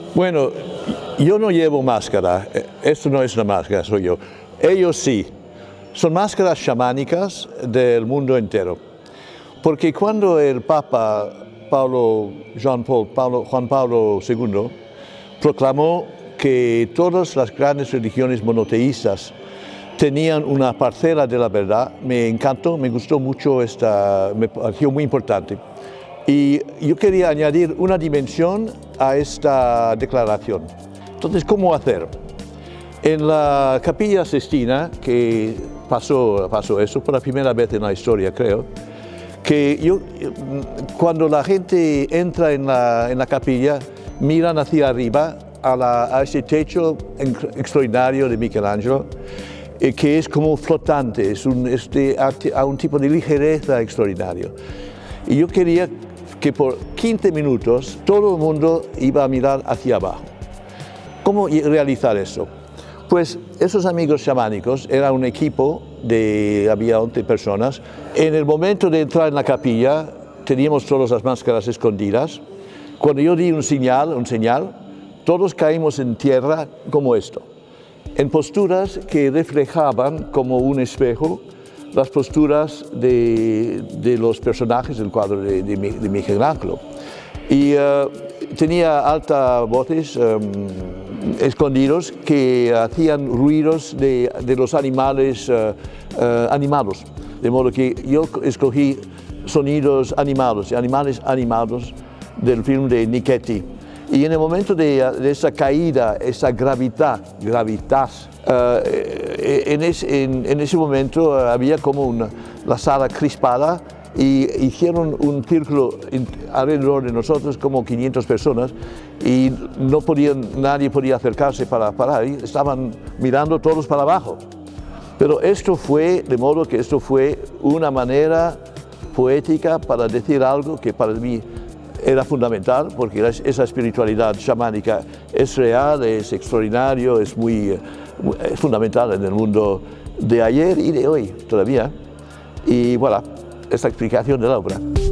Bueno, yo no llevo máscara, esto no es una máscara, soy yo. Ellos sí, son máscaras chamánicas del mundo entero. Porque cuando el Papa Juan Pablo II proclamó que todas las grandes religiones monoteístas tenían una parcela de la verdad, me encantó, me gustó mucho, me pareció muy importante. Y yo quería añadir una dimensión a esta declaración. Entonces, ¿cómo hacer? En la Capilla Sixtina, que pasó eso por la primera vez en la historia, creo, que cuando la gente entra en la capilla, miran hacia arriba a ese techo extraordinario de Michelangelo, que es como flotante, a un tipo de ligereza extraordinario. Y yo quería que por 15 minutos todo el mundo iba a mirar hacia abajo. ¿Cómo realizar eso? Pues esos amigos chamánicos era un equipo había 11 personas. En el momento de entrar en la capilla teníamos todas las máscaras escondidas. Cuando yo di un señal, todos caímos en tierra como esto, en posturas que reflejaban como un espejo las posturas de los personajes del cuadro de Michelangelo. Y tenía altavoces escondidos que hacían ruidos de los animales animados. De modo que yo escogí sonidos animados, animales animados del film de Nichetti. Y en el momento de esa caída, esa gravitas, en ese momento había como la sala crispada y hicieron un círculo alrededor de nosotros, como 500 personas, y nadie podía acercarse para parar, y estaban mirando todos para abajo. Pero de modo que esto fue una manera poética para decir algo que para mí era fundamental, porque esa espiritualidad chamánica es real, es extraordinario, es fundamental en el mundo de ayer y de hoy todavía. Y voilà, esta explicación de la obra.